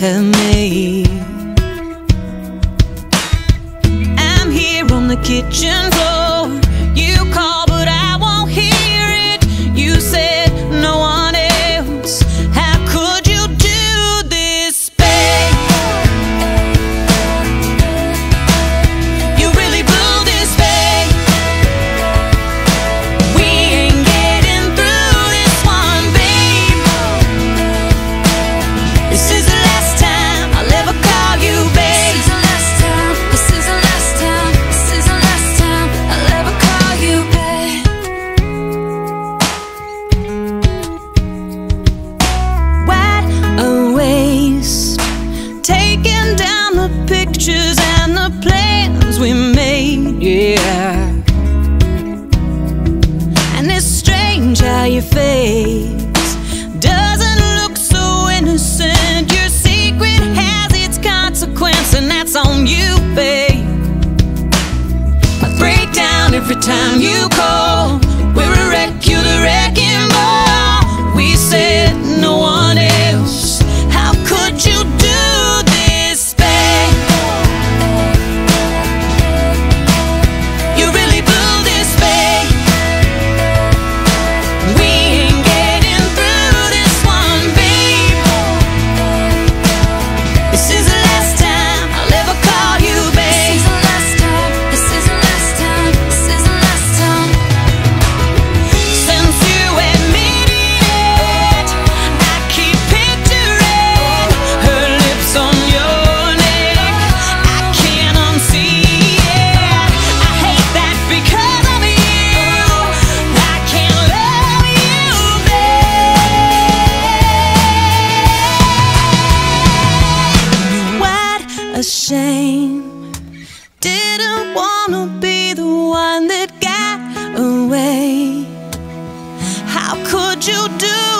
have made. I'm here on the kitchen floor. You call but I won't hear it. You said no one else. How could you do this, babe? You really blew this, babe. We ain't getting through this one, babe. This is the last time I'll ever call you, babe. This is the last time, this is the last time, this is the last time I'll ever call you, babe. What a waste, taking down the pictures and the plans we made, yeah. And it's strange how your face doesn't look so innocent. Your secret has its consequence, and that's on you, babe. I break down every time you call. We're a wreck, you're the wrecking ball. We said no one else. How could you do this, babe? You really blew this, babe. We ain't getting through this one, babe. This is the last time I'll ever call you, babe. This is the last time, this is the last time, this is the last time. Since you admitted it, I keep picturing her lips on your neck. I can't unsee it. I hate that because of you. I can't love you, babe. What a shame. Didn't wanna be the one that got away. How could you do